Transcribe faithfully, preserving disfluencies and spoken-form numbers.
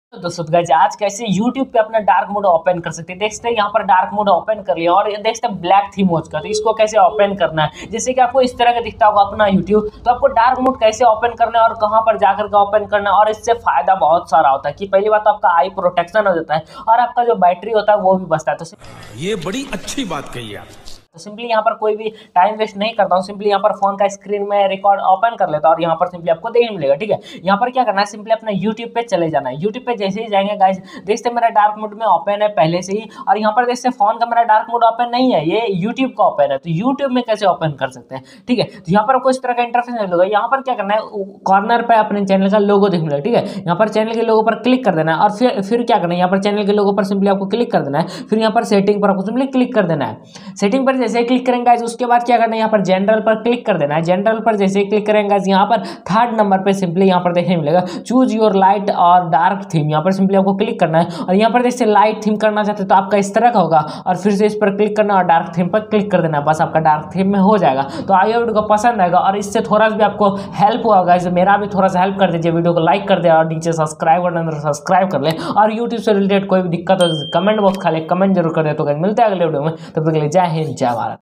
तो दोस्तों गाइस आज कैसे YouTube पे अपना डार्क मोड ओपन कर सकते हैं। देख सकते हैं यहाँ पर डार्क मोड ओपन कर लिया और देख सकते हैं ब्लैक थीम हो चुका है। तो इसको कैसे ओपन करना है, जैसे कि आपको इस तरह का दिखता होगा अपना YouTube। तो आपको डार्क मोड कैसे ओपन करना है और कहाँ पर जाकर के ओपन करना है, और इससे फायदा बहुत सारा होता है कि पहली बात तो आपका आई प्रोटेक्शन हो जाता है और आपका जो बैटरी होता है वो भी बचता है। तो ये बड़ी अच्छी बात कही आप। तो सिंपली यहाँ पर कोई भी टाइम वेस्ट नहीं करता हूँ, सिंपली यहाँ पर फोन का स्क्रीन में रिकॉर्ड ओपन कर लेता हूँ और यहाँ पर सिंपली आपको देखने मिलेगा। ठीक है, यहाँ पर क्या करना है, सिंपली अपना यूट्यूब पे चले जाना है। यूट्यूब पे जैसे ही जाएंगे गाइस, देखते मेरा डार्क मोड में ओपन है पहले से ही, और यहाँ पर देखते फोन का मेरा डार्क मोड ओपन नहीं है, ये यूट्यूब का ओपन है। तो यूट्यूब में कैसे ओपन कर सकते हैं, ठीक है। तो यहाँ पर आपको इस तरह का इंटरफेस मिलेगा। यहाँ पर क्या करना है, कॉर्नर पर अपने चैनल का लोगो दिख मिलेगा। ठीक है, यहाँ पर चैनल के लोगो पर क्लिक कर देना है और फिर फिर क्या करना है, यहाँ पर चैनल के लोगो पर सिंपली आपको क्लिक कर देना है। फिर यहाँ पर सेटिंग पर आपको सिंपली क्लिक कर देना है। सेटिंग पर जैसे क्लिक करेंगे उसके बाद क्या करना है, यहाँ पर जनरल पर क्लिक कर देना है। जनरल पर जैसे क्लिक करेंगे यहाँ पर थर्ड नंबर पे सिंपली यहाँ पर देखने मिलेगा चूज योर लाइट और डार्क थीम। यहाँ पर सिंपली आपको क्लिक करना है और यहाँ पर जैसे लाइट थीम करना चाहते हैं तो आपका इस तरह का होगा, और फिर से इस पर क्लिक करना और डार्क थीम पर क्लिक कर देना, बस आपका डार्क थीम में हो जाएगा। तो आइए वीडियो को पसंद आएगा और इससे थोड़ा सा भी आपको हेल्प होगा, इसे मेरा भी थोड़ा सा हेल्प कर दीजिए, वीडियो को लाइक कर दे और नीचे सब्सक्राइब करना सब्सक्राइब कर ले, और यूट्यूब से रिलेटेड कोई भी दिक्कत हो कमेंट बॉक्स खाली कमेंट जरूर कर दे। तो मिलते हैं अगले वीडियो में, तब तक के लिए जय हिंद जय भारत।